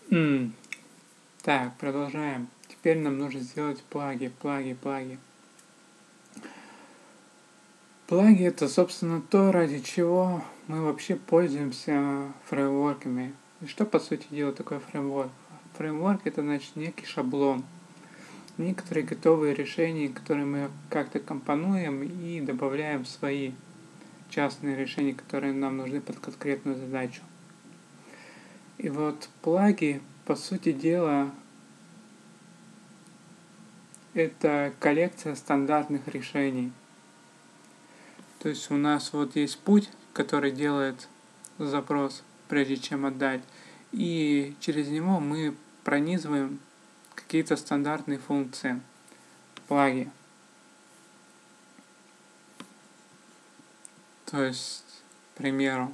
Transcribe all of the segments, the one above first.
М, Так, продолжаем. Теперь нам нужно сделать плаги. Плаги это, собственно, то, ради чего мы вообще пользуемся фреймворками. И что, по сути дела, такое фреймворк? Фреймворк это, значит, некий шаблон. Некоторые готовые решения, которые мы как-то компонуем и добавляем в свои частные решения, которые нам нужны под конкретную задачу. И вот плаги, по сути дела, это коллекция стандартных решений. То есть у нас вот есть путь, который делает запрос, прежде чем отдать, и через него мы пронизываем какие-то стандартные функции, плаги. То есть, к примеру,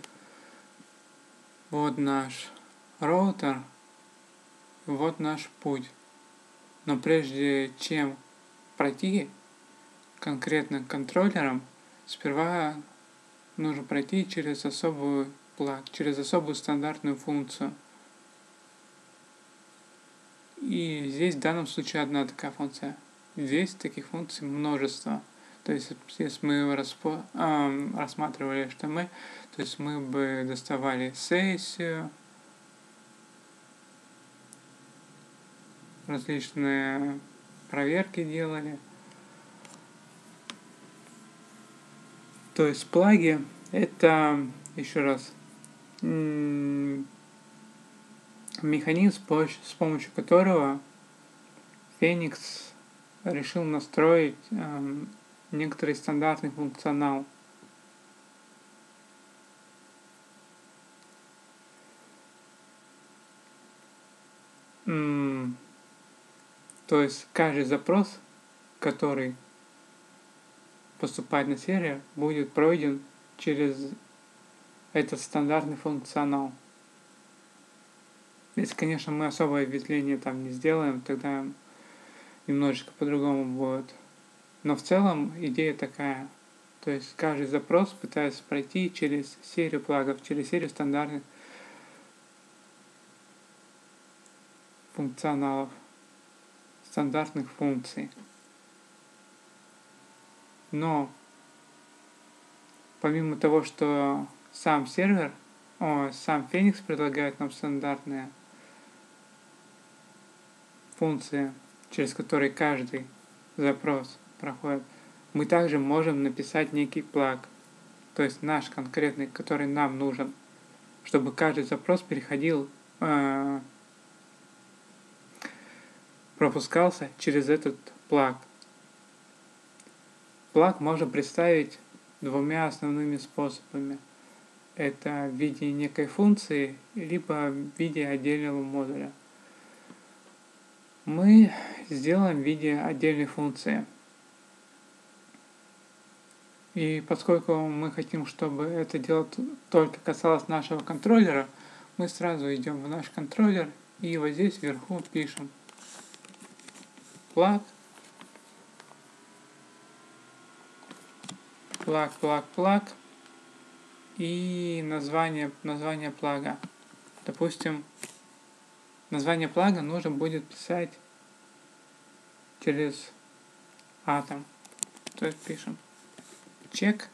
вот наш роутер, вот наш путь. Но прежде чем пройти конкретно контроллером, сперва нужно пройти через особую плаг, через особую стандартную функцию. И здесь в данном случае одна такая функция. Здесь таких функций множество. То есть, если мы рассматривали HTML, то есть мы бы доставали сессию, различные проверки делали. То есть плаги это, еще раз, механизм, с помощью которого Phoenix решил настроить некоторый стандартный функционал. То есть каждый запрос, который поступает на сервер, будет пройден через этот стандартный функционал. Если, конечно, мы особое ветвление там не сделаем, тогда немножечко по-другому будет. Но в целом идея такая. То есть каждый запрос пытается пройти через серию плагов, через серию стандартных функционалов, стандартных функций. Но помимо того, что сам сервер, сам Phoenix предлагает нам стандартные функции, через которые каждый запрос проходит, мы также можем написать некий плаг, то есть наш конкретный, который нам нужен, чтобы каждый запрос переходил, пропускался через этот плаг. Плаг можно представить двумя основными способами. Это в виде некой функции, либо в виде отдельного модуля. Мы сделаем в виде отдельной функции. И поскольку мы хотим, чтобы это дело только касалось нашего контроллера, мы сразу идем в наш контроллер и вот здесь вверху пишем плаг, и название плага. Допустим, название плага нужно будет писать через атом. То есть пишем check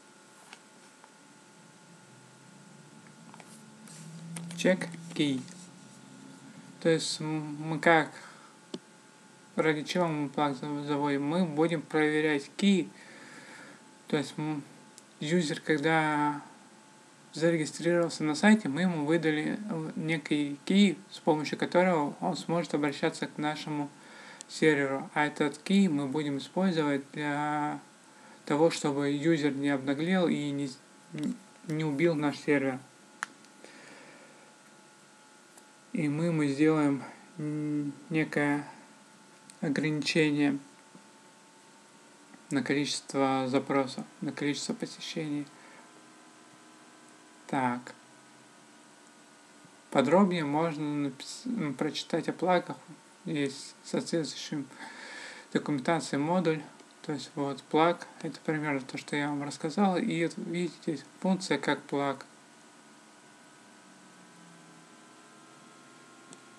key. То есть мы как, ради чего мы плаг заводим? Мы будем проверять key. То есть юзер, когда зарегистрировался на сайте, мы ему выдали некий key, с помощью которого он сможет обращаться к нашему серверу. А этот key мы будем использовать для того, чтобы юзер не обнаглел и не убил наш сервер. И мы сделаем некое ограничение на количество запросов, на количество посещений. Так. Подробнее можно прочитать о плагах. Есть соответствующая документация модуль. То есть вот плаг, это примерно то, что я вам рассказал. И видите, здесь функция как плаг.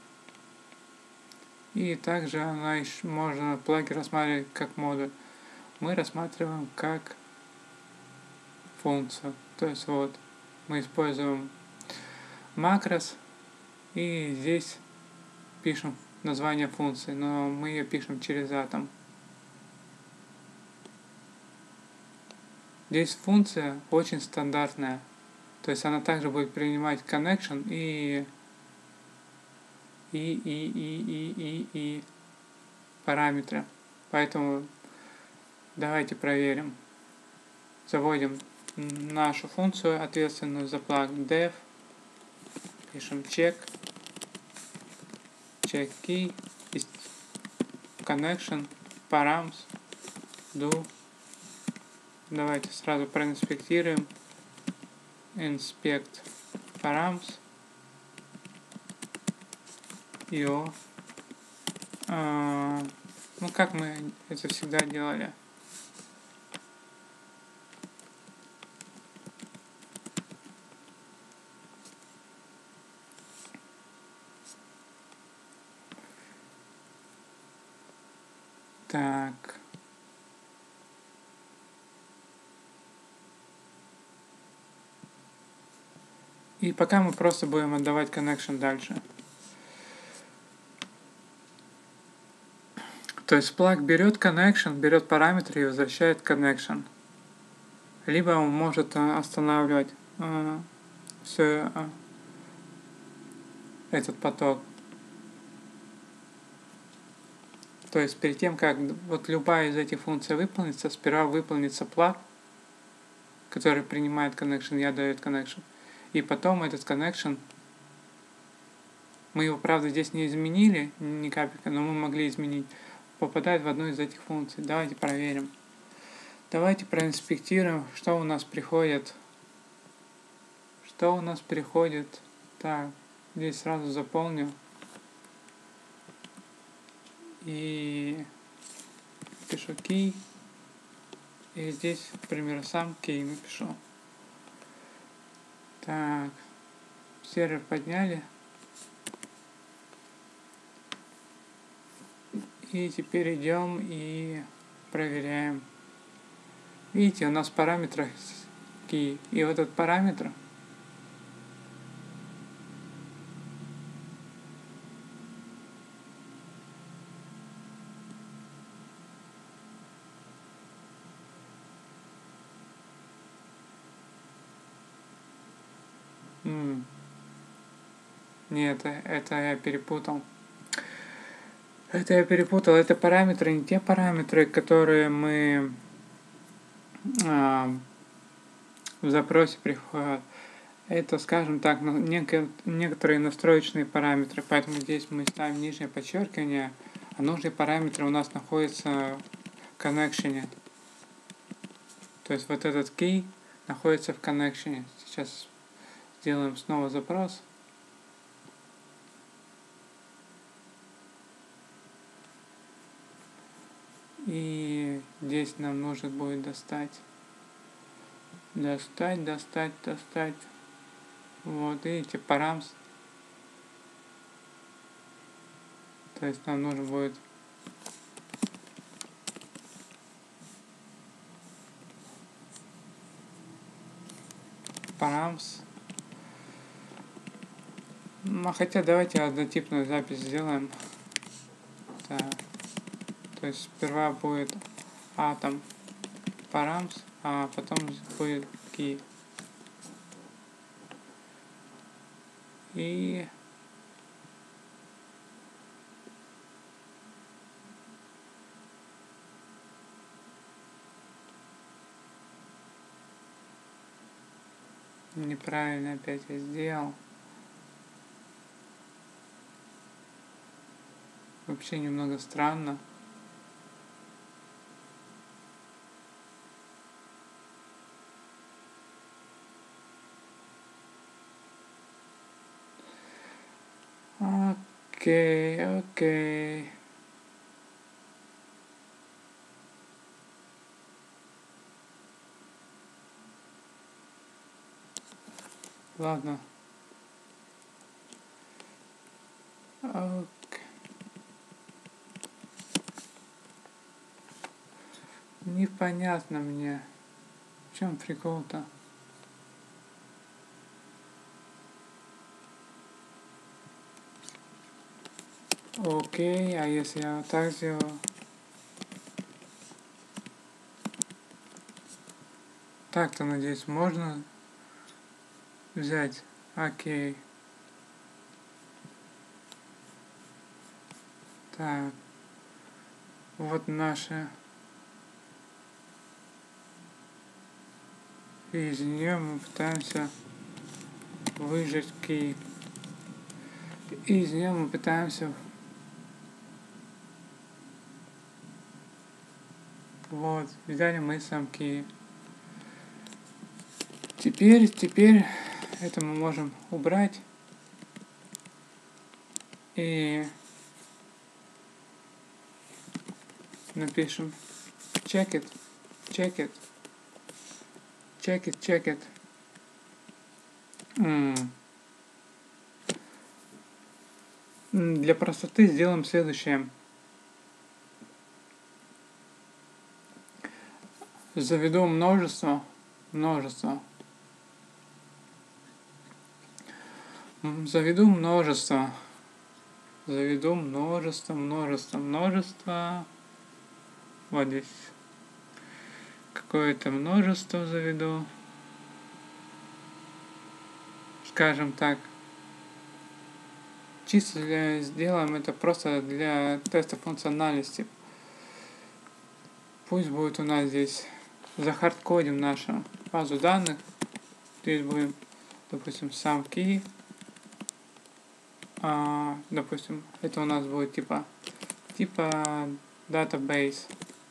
И также она еще можно плаги рассматривать как модуль. Мы рассматриваем как функцию. То есть вот мы используем макрос и здесь пишем название функции, но мы ее пишем через атом. Здесь функция очень стандартная. То есть она также будет принимать connection и параметры. Поэтому давайте проверим. Заводим нашу функцию, ответственную за плагин def. Пишем check key, connection, params, do. Давайте сразу проинспектируем. Inspect params. Io. Ну, как мы это всегда делали. Так. И пока мы просто будем отдавать connection дальше. То есть плагин берет connection, берет параметры и возвращает connection. Либо он может останавливать все этот поток. То есть перед тем, как вот любая из этих функций выполнится, сперва выполнится плагин, который принимает connection и отдает connection. И потом этот connection, мы его, правда, здесь не изменили ни капелька, но мы могли изменить, попадает в одну из этих функций. Давайте проверим. Давайте проинспектируем, что у нас приходит. Что у нас приходит. Так, здесь сразу заполню. И пишу key. И здесь, к примеру, сам key напишу. Так, сервер подняли. И теперь идем и проверяем. Видите, у нас в параметрах key. И вот этот параметр Нет, это я перепутал. Это параметры, не те параметры, которые мы в запросе приходят. Это, скажем так, некоторые настроечные параметры. Поэтому здесь мы ставим нижнее подчеркивание, а нужные параметры у нас находятся в connection. То есть вот этот key находится в connection. Сейчас сделаем снова запрос. И здесь нам нужно будет достать. Вот, видите, params. То есть нам нужно будет params. Ну, хотя давайте однотипную запись сделаем. Так. То есть сперва будет атом params, а потом будет key. И неправильно опять я сделал. Вообще немного странно. Окей. Ладно. непонятно мне. В чем прикол-то? Окей, а если я вот так сделаю? Так-то, надеюсь, можно взять. Окей. Так. Вот наши. И из нее мы пытаемся выжать key. И из нее мы пытаемся вот, взяли мы сам key. Теперь это мы можем убрать. И напишем check it, check it, check it, check it. Для простоты сделаем следующее. Заведу множество. Заведу множество. Вот здесь. Какое-то множество заведу. Скажем так. Чисто сделаем это просто для теста функциональности. Пусть будет у нас здесь, захардкодим нашу базу данных. Здесь будем, допустим, сам key. Допустим, это у нас будет типа database.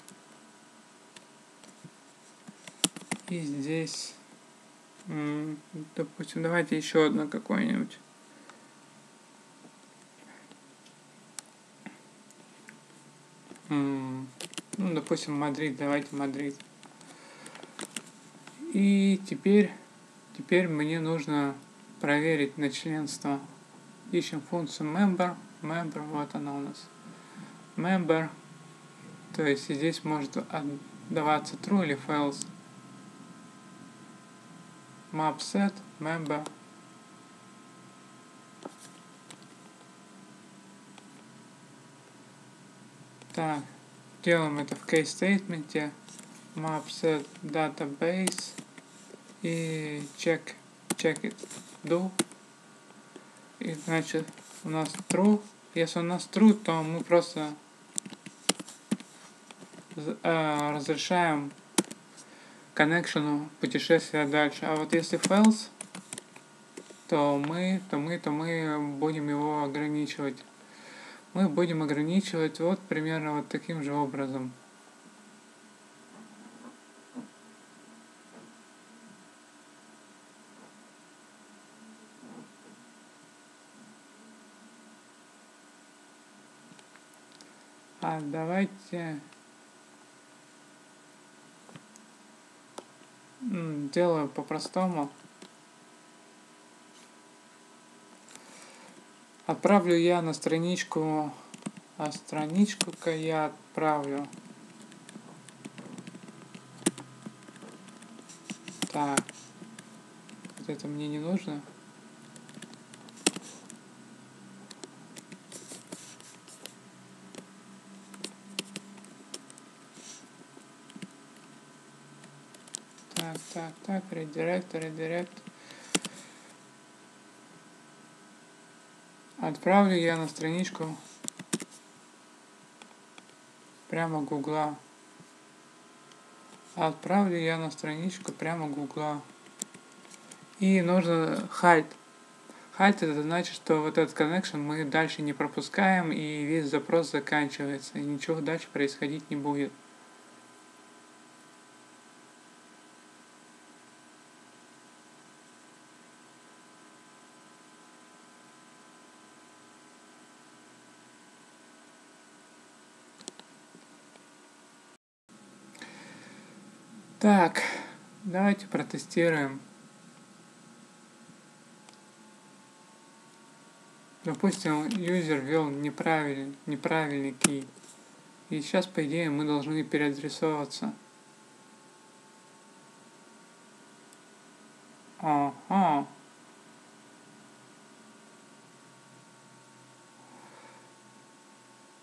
И здесь, допустим, давайте еще одно какое-нибудь. Ну, допустим, Мадрид. Давайте Мадрид. И теперь мне нужно проверить на членство. Ищем функцию member, вот она у нас. Member, то есть здесь может отдаваться true или false. Map set, member. Так, делаем это в case statement. Map set database и check it do. И значит у нас true. Если у нас true, то мы просто разрешаем коннекшену путешествия дальше. А вот если false, то мы будем его ограничивать. Мы будем ограничивать вот примерно вот таким же образом. А давайте делаю по-простому. Отправлю я на страничку, а страничку-ка я отправлю. Так, вот это мне не нужно. Так, редирект. Отправлю я на страничку прямо Гугла. И нужно hide. Hide это значит, что вот этот connection мы дальше не пропускаем, и весь запрос заканчивается, и ничего дальше происходить не будет. Так, давайте протестируем. Допустим, юзер ввел неправильный key. И сейчас, по идее, мы должны переадресоваться.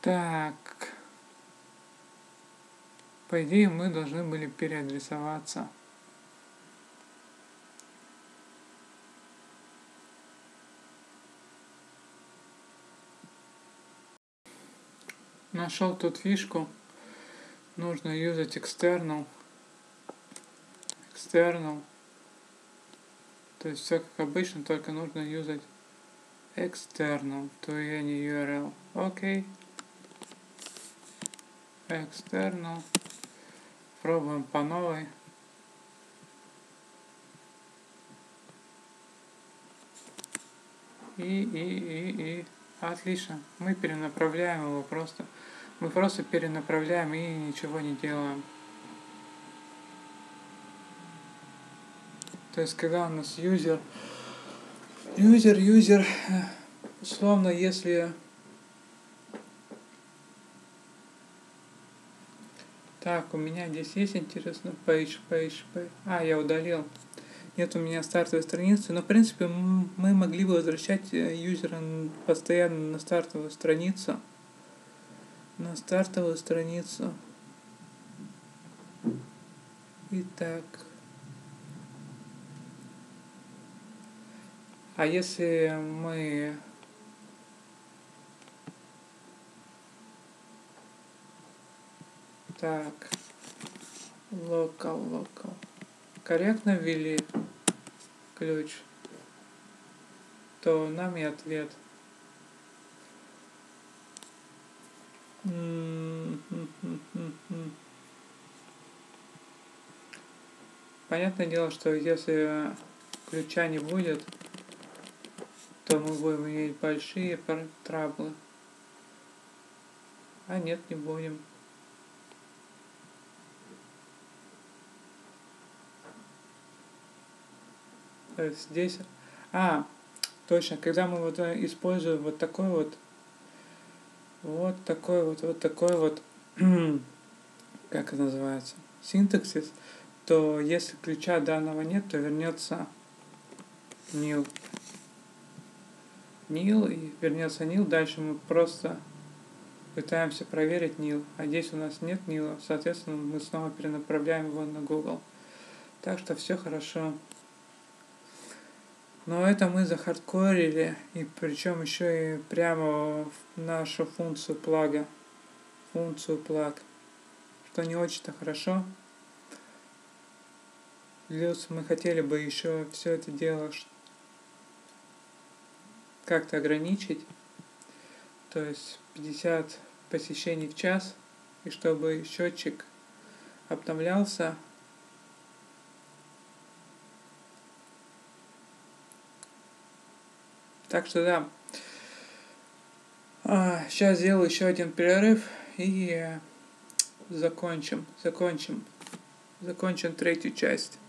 Так. По идее, мы должны были переадресоваться. Нашел тут фишку. Нужно юзать external. То есть все как обычно, только нужно юзать external to any URL. Окей. External. Пробуем по новой. И. Отлично. Мы перенаправляем его просто. Мы просто перенаправляем и ничего не делаем. То есть, когда у нас юзер, условно, если... Так, у меня здесь есть, интересно, page. А, я удалил. Нет у меня стартовой страницы, но, в принципе, мы могли бы возвращать юзера постоянно на стартовую страницу. Итак. А если мы... Так. Local. Корректно ввели ключ, то нам и ответ. Понятное дело, что если ключа не будет, то мы будем иметь большие траблы. А нет, не будем. То есть здесь... точно, когда мы вот используем вот такой вот, как это называется, синтаксис, то если ключа данного нет, то вернется nil. И вернется nil, дальше мы просто пытаемся проверить nil, а здесь у нас нет nil, соответственно мы снова перенаправляем его на Google. Так что все хорошо. Но это мы захардкорили, и причем еще и прямо в нашу функцию плаг, что не очень-то хорошо. Плюс мы хотели бы еще все это дело как-то ограничить, то есть 50 посещений в час, и чтобы счетчик обновлялся. Так что да. Сейчас сделаю еще один перерыв и закончим третью часть.